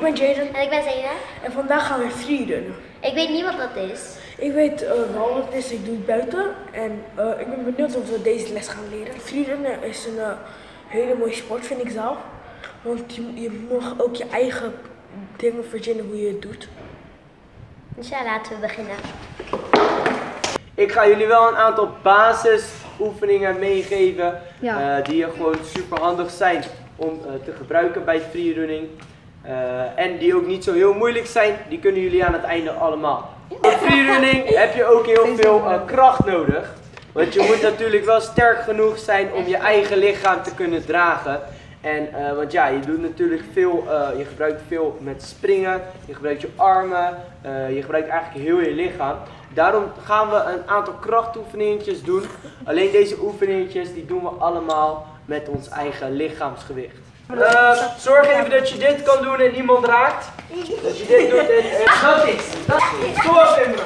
ben Jaden. En ik ben Zena. En vandaag gaan we freerunnen. Ik weet niet wat dat is. Ik weet wel wat het is, ik doe het buiten. En ik ben benieuwd of we deze les gaan leren. Freerunnen is een hele mooie sport, vind ik zelf. Want je mag ook je eigen dingen verzinnen hoe je het doet. Dus ja, laten we beginnen. Ik ga jullie wel een aantal basisoefeningen meegeven die gewoon super handig zijn om te gebruiken bij freerunning. En die ook niet zo heel moeilijk zijn, die kunnen jullie aan het einde allemaal. Voor freerunning heb je ook heel veel kracht nodig. Want je moet natuurlijk wel sterk genoeg zijn om je eigen lichaam te kunnen dragen. En, want ja, je doet natuurlijk veel, je gebruikt veel met springen, je gebruikt je armen, je gebruikt eigenlijk heel je lichaam. Daarom gaan we een aantal krachtoefeningetjes doen. Alleen deze oefeningetjes die doen we allemaal met ons eigen lichaamsgewicht. Zorg even dat je dit kan doen en niemand raakt. Dat je dit doet en dat is. Kom op, Imran.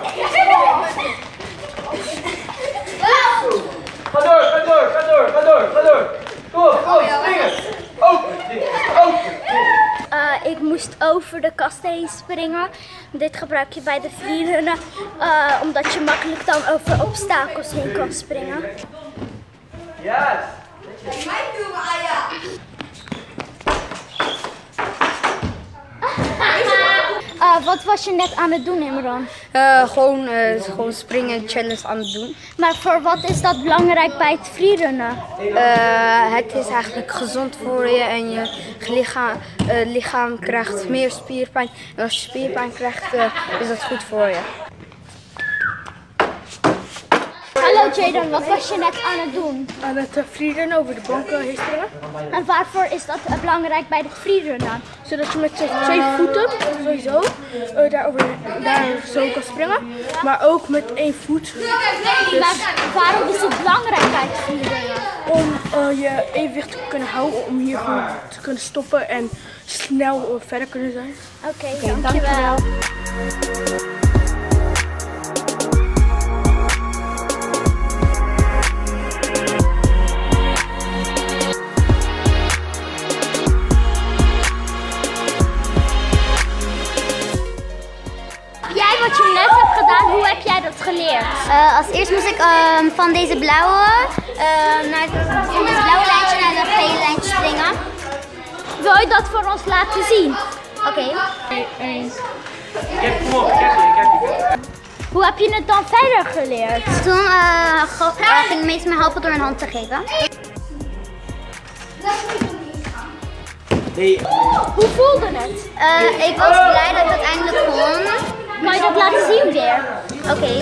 Ga door, ga door, ga door, ga door, ga door. Kom op, springen. Open, open. Ik moest over de kasten heen springen. Dit gebruik je bij de freerunnen, omdat je makkelijk dan over obstakels heen kan springen. Yes. Wat was je net aan het doen, Imran? Gewoon springen challenge aan het doen. Maar voor wat is dat belangrijk bij het freerunnen? Het is eigenlijk gezond voor je en je lichaam krijgt meer spierpijn. En als je spierpijn krijgt, is dat goed voor je. Hallo Jaden, wat was je net aan het doen? Aan het freerunnen over de banken heen springen. En waarvoor is dat belangrijk bij het freerunnen? Zodat je met 2 voeten sowieso daar zo kan springen. Maar ook met 1 voet. Dus Maar waarom is het belangrijk bij het freerunnen? om je evenwicht te kunnen houden, om hier gewoon te kunnen stoppen en snel verder kunnen zijn. Oké, dankjewel. Jij wat je net hebt gedaan, hoe heb jij dat geleerd? Als eerst moest ik van deze blauwe lijntje naar dat gele lijntje springen. Wil je dat voor ons laten zien? Oké. Kom op, ik heb je. Hoe heb je het dan verder geleerd? Toen ging de meester me helpen door een hand te geven. Nee. Hoe voelde het? Ik was blij dat ik uiteindelijk kon. Kan je dat laten zien weer? Oké.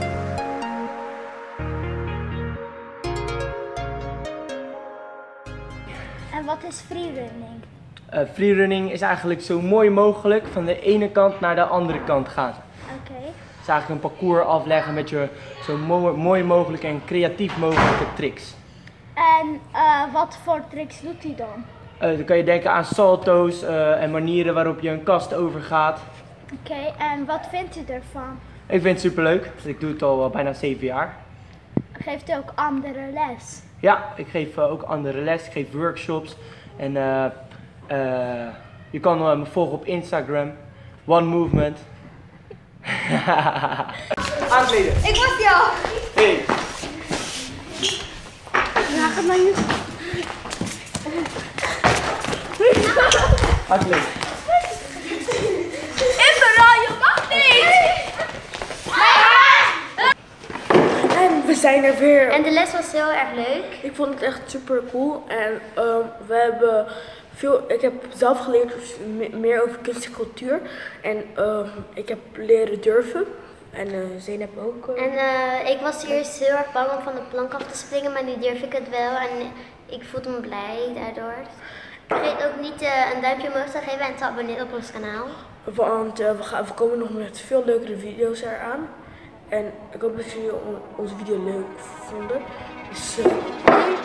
En wat is freerunning? Freerunning is eigenlijk zo mooi mogelijk van de ene kant naar de andere kant gaan. Oké. Het is eigenlijk een parcours afleggen met je zo mooi mogelijk en creatief mogelijke tricks. En wat voor tricks doet hij dan? Dan kan je denken aan salto's en manieren waarop je een kast overgaat. Oké, en wat vindt u ervan? Ik vind het super leuk. Ik doe het al bijna 7 jaar. Geeft u ook andere les? Ja, ik geef ook andere les, ik geef workshops. En je kan me volgen op Instagram. One Movement. Aankleden. Ik was die al. Hey. Ja, ga maar nu. Aankleden. Imran, je mag niet! En we zijn er weer. En de les was heel erg leuk. Ik vond het echt super cool en we hebben ik heb zelf geleerd meer over kunst en cultuur en ik heb leren durven en Zeynep ook. En ik was eerst heel erg bang om van de plank af te springen, maar nu durf ik het wel en ik voelde me blij daardoor. Vergeet ook niet een duimpje omhoog te geven en te abonneren op ons kanaal. Want we komen nog met veel leukere video's eraan. En ik hoop dat jullie onze video leuk vonden. Dus